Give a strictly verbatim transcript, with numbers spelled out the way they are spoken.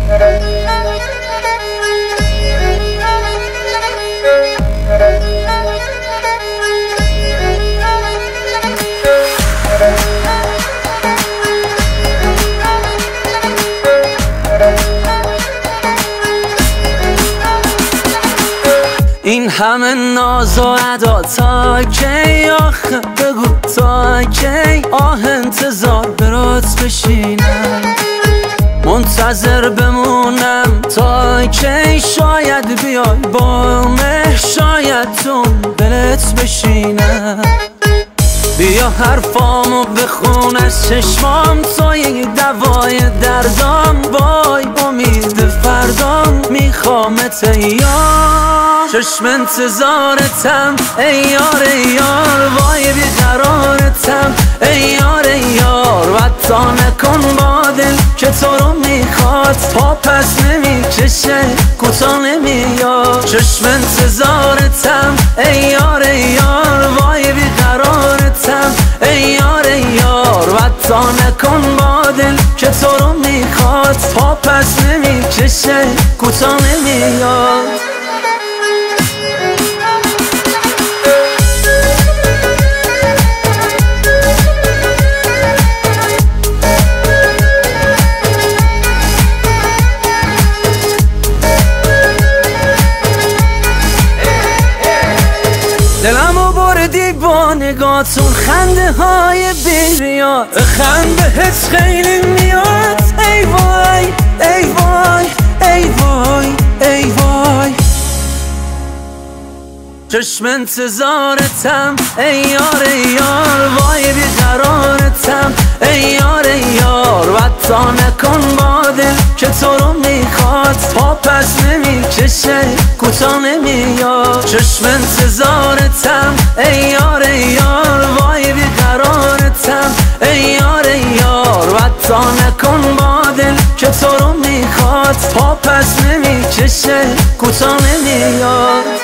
این همه ناز و ادا تا کی؟ آخه بگو تا کی؟ آه انتظار برات بشینم، منتظر بمونم تا کی؟ شاید بیای با مهر، شاید تو دلت بشینم. بیا حرفامو بخون از چشمام، تو یک دوای دردام، وای امید فردام میخوامت ای یار. چشم انتظارتم ای یار ای یار، وای بیقرارتم ای یار ای یار. وطا نکن با دل که تو رو میخواد، پا پس نمیکشه کوتا نمیاد. چشم انتظارتم ای یار ای یار، وای بیقرارتم ای یار ای یار. وطا نکن با دل که تو رو میخواد، پا پس نمیکشه کوتا نمیاد. دلمو بردی با نگاتون، خنده های بیریاد، خنده هست خیلی میاد. ای وای ای وای ای وای ای وای. چشم انتظارتم ای یار ای یار، وای بیقرارتم ای یار ای یار. وطا نکن با دل که تو رو میخواد، پا پس نمیکشه کوتا نمیاد. چشم انتظارتم ای یار ای یار، وای بیقرارتم ای یار ای یار. وطا نکن با دل که تو رو میخواد، پا پس نمیکشه کوتا نمیاد.